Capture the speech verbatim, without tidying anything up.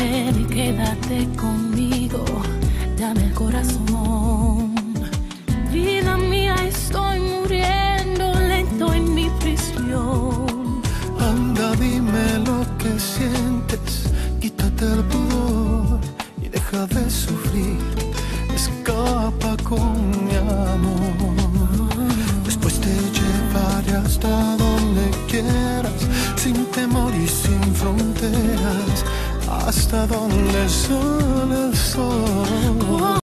ven y quédate conmigo, dame el corazón. Vida mía, estoy muriendo lento en mi prisión. Anda, dime lo que sientes, quítate el pudor y deja de sufrir, escapa con mi amor. Después te llevaré hasta donde quieras, sin temor y sin fronteras, hasta donde solo el sol.